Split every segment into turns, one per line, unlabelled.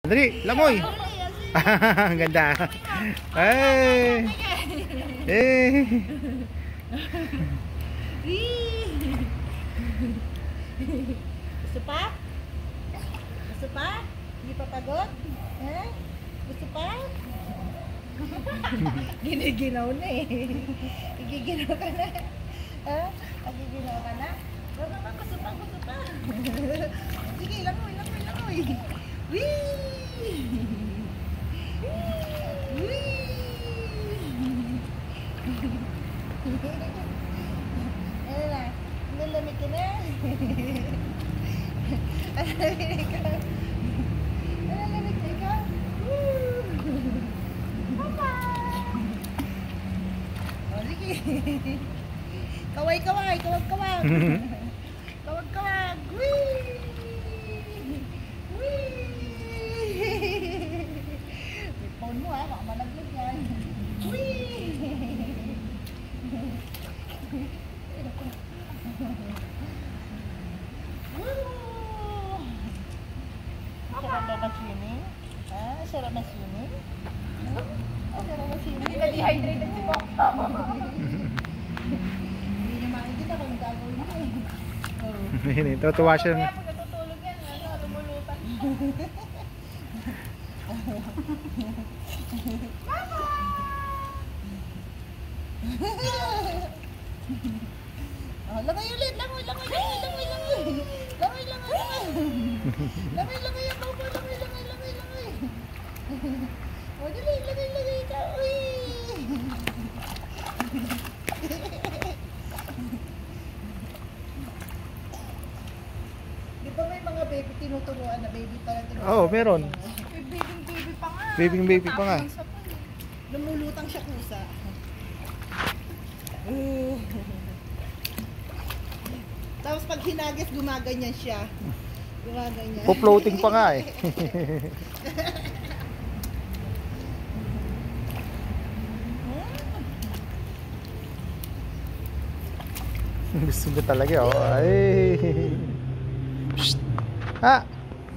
Dali, langoy. Ang ganda. Ay. Eh.
Gusto pa? Gusto pa? Hindi pa pagod? Eh? Gusto pa? Giniginaw na eh. Igiginaw ka na. Ha? Agiginaw ka na? Baba, gusto pa, gusto pa. Sige, langoy, langoy, langoy. Whee! Whee! Ano na? Nalamig ka na? Nalamig ka? Nalamig ka ikaw? Woo! Mama! O, sige. Kaway, kaway. Kawag, kawag. Kawag, kawag. Whee! Whee! May phone mo ha. Baka malaglag yan. Whee! Sarap ba mag-swimming? Ah, sarap mag-swimming? Sarap mag-swimming? Hindi na dehydrated si Pokta. Hindi niya makikita kung gagawin mo eh.
Tutuwa siya.
Kaya pag natutulog yan, lumulutan. Mama! Oh, langoy ulit, langoy, langoy, langoy, langoy, langoy. Langoy, langoy, langoy. Langoy, langoy, ang bawbo, langoy, langoy, langoy, langoy. Oh, dali, langoy, langoy ka. Uy! Di ba may mga baby tinuturuan na baby pa lang tinuturuan?
Oo, meron.
Baby pa nga.
Baby pa nga.
Lumulutang siya kusa. Tapos pag hinagis, gumaganyan siya. Gumaganyan.
Po-floating pa nga eh. Gusto ko talaga oh. Ay. Psst. Ha.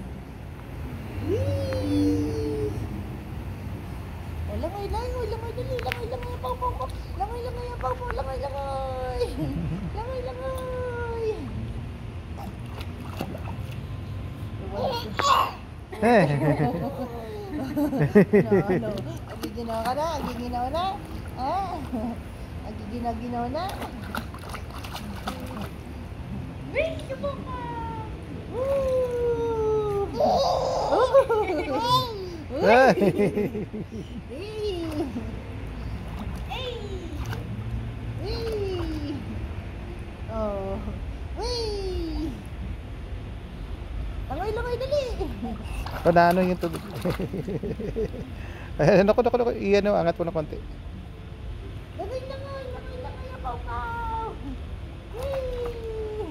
Oh, langoy, langoy, langoy, dali, langoy, langoy, paw, paw, paw. Langoy, langoy, paw, paw, langoy, langoy. Langoy, langoy.
Eh.
No. Agiginaw ka na, agiginaw na. Ah. Agiginaw na. Wait, subo ka. Woo!
Ay.
Oh. Wee! Langoy, langoy, dali!
Panano yung tubig. Ay, naku, iyan o, angat mo na konti.
Langoy, langoy, langoy, langoy, apaw-paw! Wee!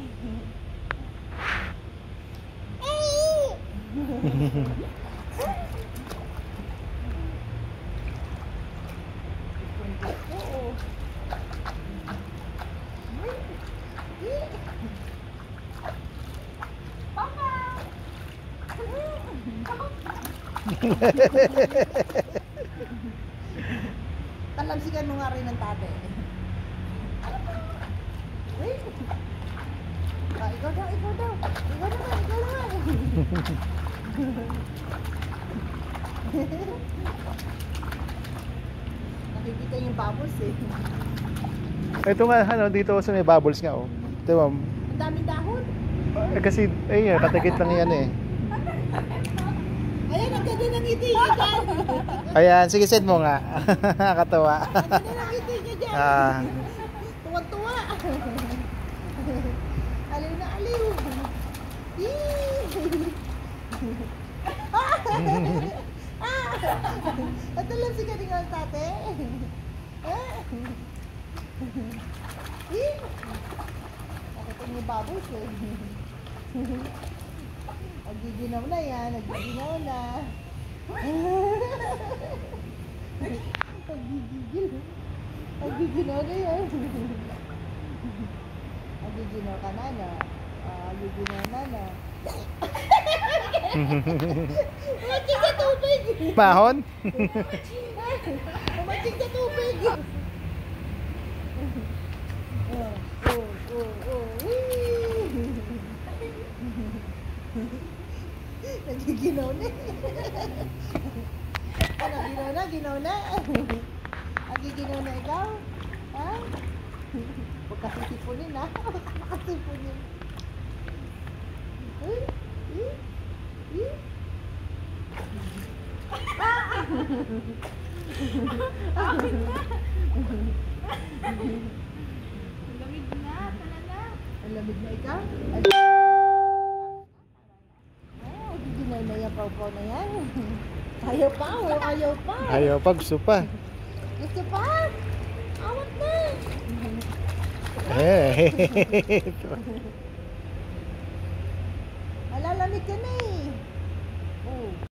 Oo. Papa! Talamsikan mo nga rin ng tate. Wait! Ah, ikaw daw, ikaw daw. Ikaw naman, ikaw naman. Nakikita yung bubbles eh.
Ito nga, ano, dito sa may bubbles nga oh. Ito ma'am.
Ang daming dahon.
Kasi, ayun, katikit lang yan eh.
Ayan, ang ganda ng ngiti niya dyan.
Ayan, sige, send mo nga. Nakakatawa.
Ang ganda ng ngiti niya dyan. Tuwag-tuwa. Aliw na aliw. Patulang si kaning ang tate. Nakita niyo bubbles eh. Nagiginaw na yan, nagiginaw na. Nagiginaw na yan. Nagiginaw ka na na. Nagiginaw na na.
Mahon?
Umating sa tubig. Wee! Nagiginaw na. Ano, ginaw na, ginaw na. Nagiginaw na ikaw? Ha? Huwag kasi sipunin, ha? Huwag kasi sipunin. Uy! Uy! Uy!
Lamig na, talaga.
Ang lamig na ikaw? Oh, giginaw na yan, pau-pau na yan. Ayaw pa, oh, ayaw pa.
Ayaw pa, gusto pa.
Gusto pa? Awat na.
Eh.
Malalamig ka na eh. Oh.